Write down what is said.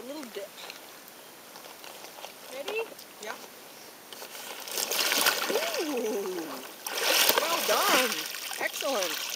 little dip. Ready? Yeah. Ooh! Well done. Excellent.